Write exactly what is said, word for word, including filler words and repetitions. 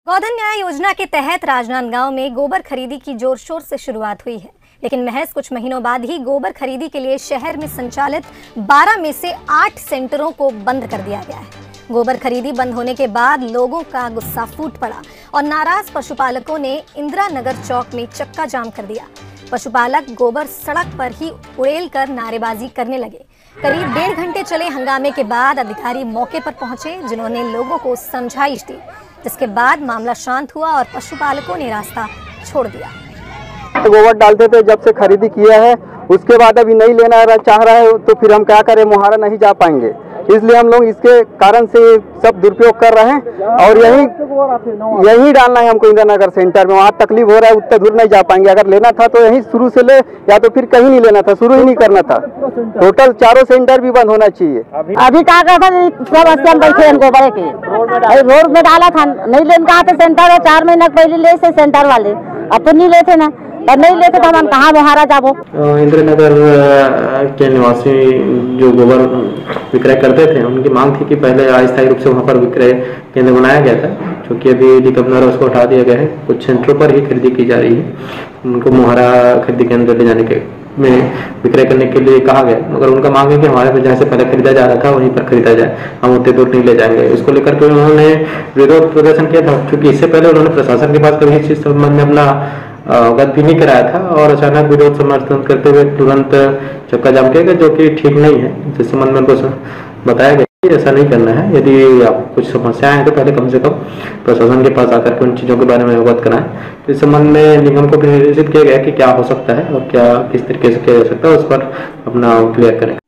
गोधन न्याय योजना के तहत राजनांदगांव में गोबर खरीदी की जोर शोर से शुरुआत हुई है, लेकिन महज कुछ महीनों बाद ही गोबर खरीदी के लिए शहर में संचालित बारह में से आठ सेंटरों को बंद कर दिया गया है। गोबर खरीदी बंद होने के बाद लोगों का गुस्सा फूट पड़ा और नाराज पशुपालकों ने इंदिरा नगर चौक में चक्का जाम कर दिया। पशुपालक गोबर सड़क पर ही उड़ेल कर नारेबाजी करने लगे। करीब डेढ़ घंटे चले हंगामे के बाद अधिकारी मौके पर पहुंचे, जिन्होंने लोगों को समझाइश दी, जिसके बाद मामला शांत हुआ और पशुपालकों ने रास्ता छोड़ दिया। गोबर डालते थे, जब से खरीदी किया है उसके बाद अभी नहीं लेना चाह रहा है तो फिर हम क्या करें, मुहारा नहीं जा पाएंगे। इसलिए हम लोग इसके कारण से सब दुरुपयोग कर रहे हैं और यही यही डालना है हमको इंदिरा नगर सेंटर में। वहाँ तकलीफ हो रहा है, उतना दूर नहीं जा पाएंगे। अगर लेना था तो यही शुरू से ले, या तो फिर कहीं नहीं लेना था, शुरू ही नहीं करना था। टोटल चारों सेंटर भी बंद होना चाहिए। अभी क्या करता सब हम बैठे हैं गोबर के रोड में डाला था, नहीं लेने कहा था सेंटर है। चार महीना पहले ले से सेंटर वाले, अब तो नहीं लेते ना, और नहीं लेते तो हम कहाँ मुहारा जाबो। इंदिरा नगर के निवासी जो गोबर विक्रय करते थे, उनकी मांग थी कि पहले अस्थायी रूप से वहाँ पर विक्रय केंद्र बनाया गया था, क्योंकि अभी डी कमिश्नर उसको हटा दिया गया है। कुछ सेंटरों पर ही खरीदी की जा रही है, उनको मुहारा खरीदी केंद्र ले जाने के में विक्रय करने के लिए कहा गया, मगर उनका मांग है कि हमारे पे जहाँ से पहले खरीदा जा रहा था वहीं पर खरीदा जाए, हम उतने दूर नहीं ले जाएंगे। इसको लेकर के उन्होंने विरोध प्रदर्शन किया था, क्योंकि इससे पहले उन्होंने प्रशासन के पास कभी इस चीज संबंध में अपना अवगत भी नहीं कराया था और अचानक विरोध समर्थन करते हुए तुरंत चक्का जाम किया गया, जो कि ठीक नहीं है। जिस संबंध में उनको बताया गया कि ऐसा नहीं करना है। यदि आप कुछ समस्याएं हैं तो पहले कम से कम प्रशासन के पास आकर के उन चीज़ों के बारे में अवगत कराएं। तो इस संबंध में निगम को भी निर्देशित किया गया कि क्या हो सकता है और क्या किस तरीके से किया जा सकता है, उस पर अपना क्लियर करें।